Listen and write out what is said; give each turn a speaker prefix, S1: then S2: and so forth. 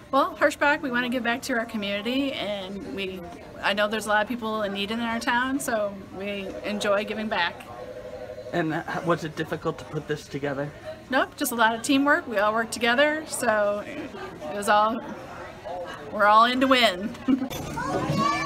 S1: Well, Hirschbach, we want to give back to our community, and I know there's a lot of people in need in our town, so we enjoy giving back.
S2: And was it difficult to put this together?
S1: Nope, just a lot of teamwork. We all work together, so we're all in to win.